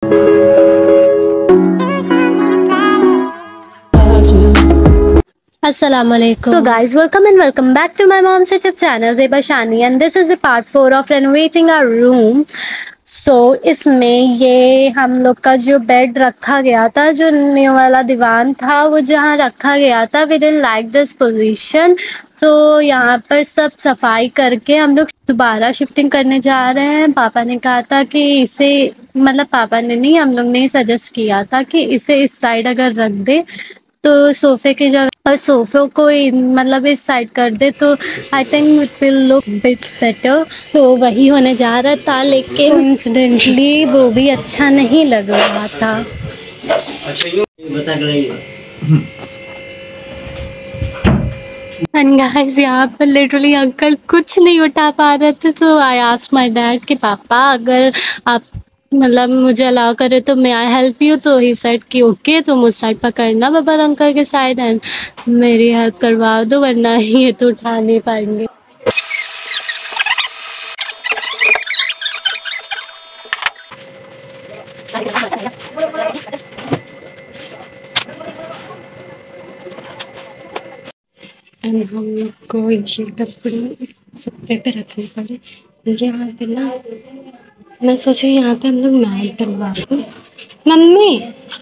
Assalamualaikum. So guys, welcome back to my mom's YouTube channel Zeba Shani, and this is the part 4 of renovating our room. So इसमें ये हम लोग का जो bed रखा गया था, जो न्यू वाला दीवान था, वो जहाँ रखा गया था, we didn't like this position. तो यहाँ पर सब सफाई करके हम लोग दोबारा शिफ्टिंग करने जा रहे हैं। पापा ने कहा था कि इसे, मतलब पापा ने नहीं, हम लोग ने सजेस्ट किया था कि इसे इस साइड अगर रख दे तो सोफे की जगह, और सोफे को मतलब इस साइड कर दे तो I think it will look bit better. तो वही होने जा रहा था, लेकिन इंसिडेंटली वो भी अच्छा नहीं लग रहा था। एंड गाइस, यहाँ पर लिटरली अंकल कुछ नहीं उठा पा रहे थे, तो आई आस्क्ड माय डैड कि पापा अगर आप मतलब मुझे अलाउ करे तो मैं आई हेल्प यू। तो ही साइड की ओके, तुम उस साइड पकड़ना बाबा अंकल के साइड एंड मेरी हेल्प करवा दो, वरना ये तो उठा नहीं पाएंगे। एंड हम लोग को ये कपड़े इस सोफे पे रखने पड़े, क्योंकि यहाँ पे ना मैं सोची यहाँ पे हम लोग मैट डलवा दूँ मम्मी,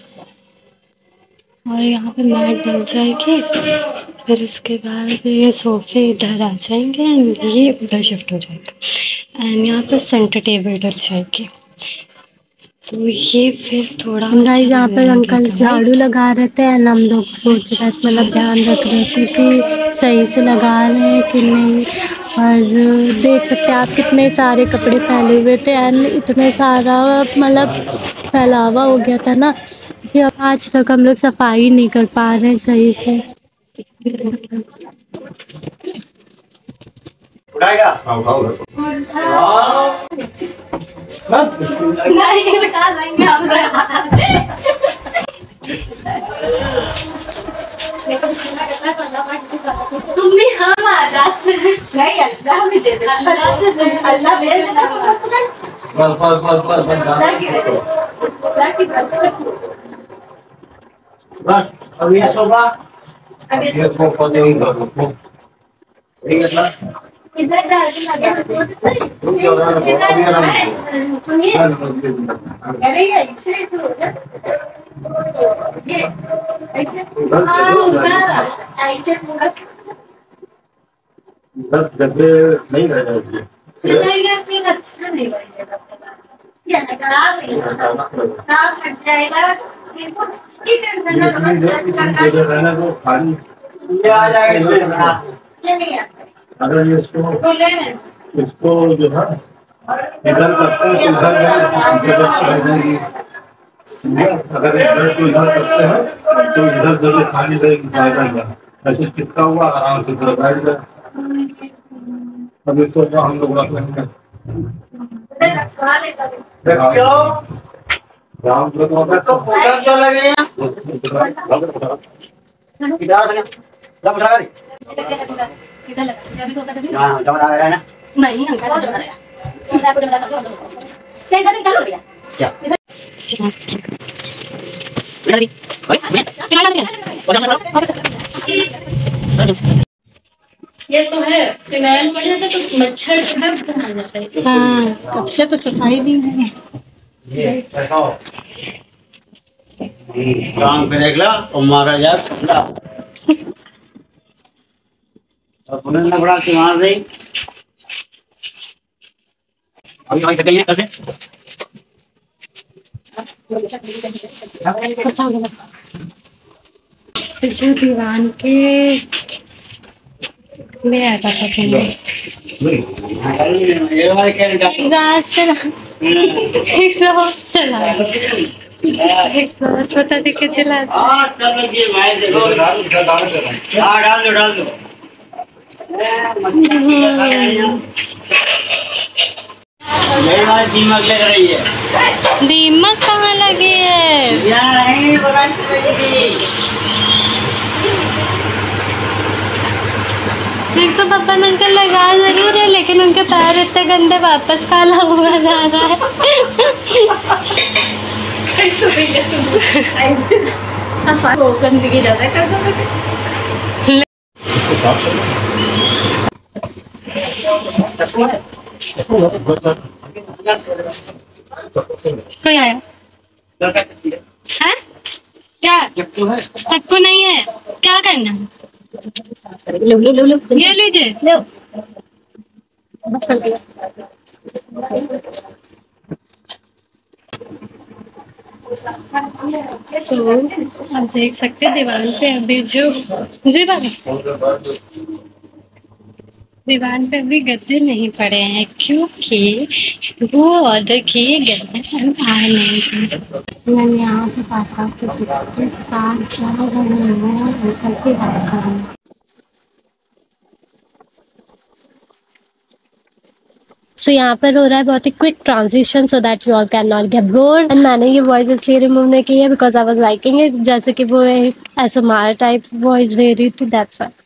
और यहाँ पे मैट डल जाएगी, फिर इसके बाद ये सोफे इधर आ जाएंगे एंड ये उधर शिफ्ट हो जाएगा एंड यहाँ पर सेंटर टेबल डल जाएगी। तो ये फिर थोड़ा गाइस, यहाँ पर अंकल झाड़ू लगा रहे थे एंड हम लोग सोच रहे थे, मतलब ध्यान रख रहे थे कि सही से लगा रहे हैं कि नहीं। और देख सकते हैं आप कितने सारे कपड़े फैले हुए थे एंड इतने सारा मतलब फैलावा हो गया था ना कि आज तक हम लोग सफाई नहीं कर पा रहे हैं सही से। उठाएगा नहीं उठा लेंगे हम तुम भी हम आ जाते नहीं, अल्लाह भी दे दे, अल्लाह दे दे। बस अब ये सोफा नहीं करो, इधर गद्दे नहीं रहेगा, अच्छा नहीं लगेगा, अगर ये इसको जो है इधर करते हैं तो इधर अगर इधर को इधर करते हैं तो इधर जगह खाली रहेगी, ऐसे चिपका हुआ आराम से इधर बैठ जाए। अब इसको हम लोग रख लेंगे, नहीं ये तो है, फिनाइल पड़ जाता तो मच्छर जो है वो मर जाता है। हाँ, कब से तो सफाई भी नहीं है। काम करेगा और मारा जाए और पुनः ना बड़ा से मार रही अभी हमारी तक कैसे जो दीवान के ले आता था एग्जॉस्ट पता नहीं के चला डाल दो दीमक लग रही है। दीमक कहाँ लगी है? देख तो पापा अंकल लगा जरूर है, लेकिन उनके पैर इतने गंदे, वापस काला हुआ जा रहा है। गंदगी ज्यादा कर कोई आया है क्या? सबको नहीं है, क्या करना है? ये लीजिए। आप देख सकते हैं दीवार पे अभी जो दीवार पे अभी गद्दे नहीं पड़े हैं क्योंकि वो ऑर्डर किए गए हम आए नहीं। मैं यहाँ पे पापा के साथ जा रही हूँ अंकल की हेल्प करूँ। सो यहाँ पर हो रहा है बहुत ही quick transition so that you all can not get bored. And मैंने ये वॉइस इसलिए रिमूव नहीं की है because I was liking it, जैसे कि वो एसएमआर टाइप वॉइस दे रही थी, दैट्स व्हाई।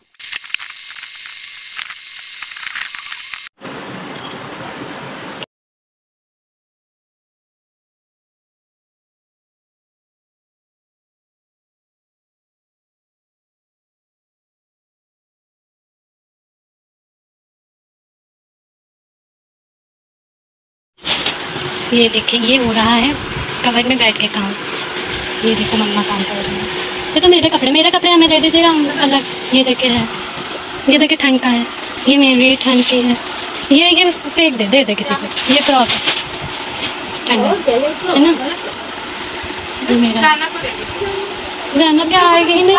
ये देखिए ये हो रहा है कवर में बैठ के काम। ये देखो मम्मा काम कर रही है। ये तो मेरे कपड़े हमें दे दीजिएगा अलग। ये देखिए है, ये देखिए ठंड का है, ये मेरी ठंड की है। ये फेंक दे किसी को। ये फ्रॉक है ठंड है ना। ये मेरा जाना क्या आएगा ही नहीं।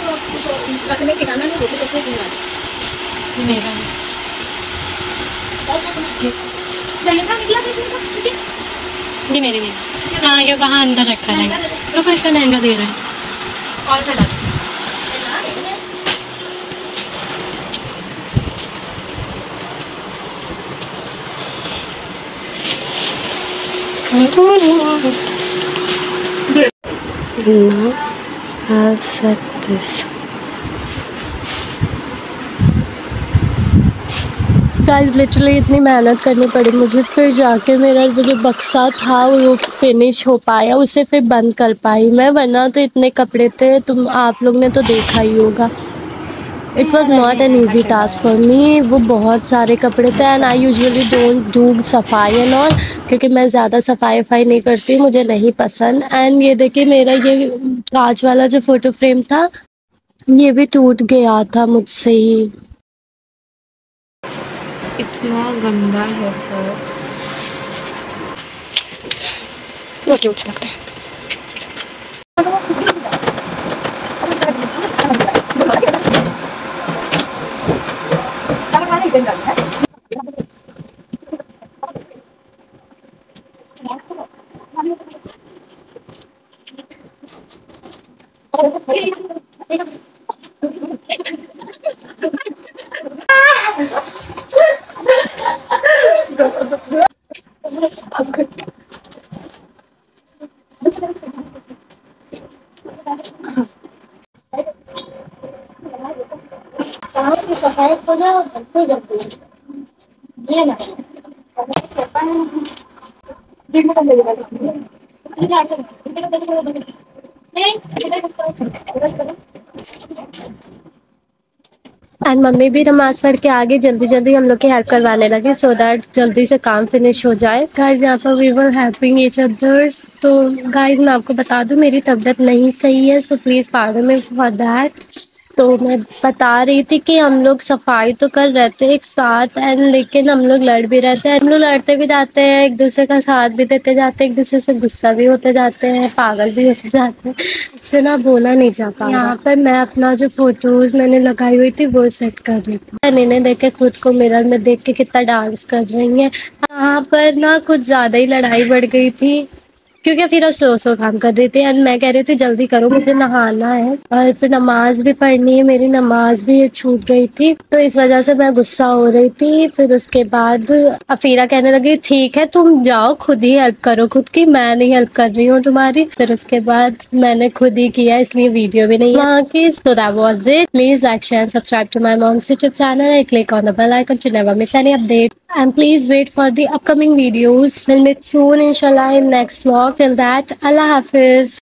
ये मेरा ये मेरी भी। हाँ ये वहाँ अंदर रखा है। रुको इसका लहंगा दे रहा है। Now I'll set this. Guys literally इतनी मेहनत करनी पड़ी मुझे, फिर जाके मेरा वो जो बक्सा था वो फिनिश हो पाया, उसे फिर बंद कर पाई मैं, वरना तो इतने कपड़े थे, तुम आप लोग ने तो देखा ही होगा। It was not an easy task for me. वो बहुत सारे कपड़े थे and I usually don't do सफाई एंड ऑल, क्योंकि मैं ज़्यादा सफाई वफाई नहीं करती, मुझे नहीं पसंद। एंड ये देखिए मेरा ये कांच वाला जो फोटो फ्रेम था ये भी टूट गया था मुझसे ही। इतना गंदा है सर। वो क्यों लगता है? सफाई को ना कोई करती है ये ना एंड मम्मी भी नमाज पढ़ के आगे जल्दी जल्दी हम लोग की हेल्प करवाने लगी सो दैट जल्दी से काम फिनिश हो जाए। गाइस यहाँ पर we were helping each others. तो गाइस मैं आपको बता दूं मेरी तबीयत नहीं सही है so please pardon me for that. तो मैं बता रही थी कि हम लोग सफाई तो कर रहे थे एक साथ एंड लेकिन हम लोग लड़ भी रहते हैं, हम लोग लड़ते भी जाते हैं, एक दूसरे का साथ भी देते जाते हैं, एक दूसरे से गुस्सा भी होते जाते हैं, पागल भी होते जाते हैं, उससे ना बोला नहीं जाता। यहाँ पर मैं अपना जो फोटोज मैंने लगाई हुई थी वो सेट कर रही थी। इन्हें देख के खुद को मिरर में देख के कितना डांस कर रही है। यहाँ पर ना कुछ ज़्यादा ही लड़ाई बढ़ गई थी क्योंकि फिर स्लो काम कर रही थी एंड मैं कह रही थी जल्दी करो मुझे नहाना है और फिर नमाज भी पढ़नी है, मेरी नमाज भी छूट गई थी तो इस वजह से मैं गुस्सा हो रही थी। फिर उसके बाद अफीरा कहने लगी ठीक है तुम जाओ खुद ही हेल्प करो खुद की, मैं नहीं हेल्प कर रही हूँ तुम्हारी। फिर उसके बाद मैंने खुद ही किया इसलिए वीडियो भी नहीं वहाँ की। So that was it. Please like share and subscribe to my mom's YouTube channel and click on the bell icon to never miss any update. and please wait for the upcoming videos. We'll meet soon inshallah in next vlog. Till that, Allah Hafiz.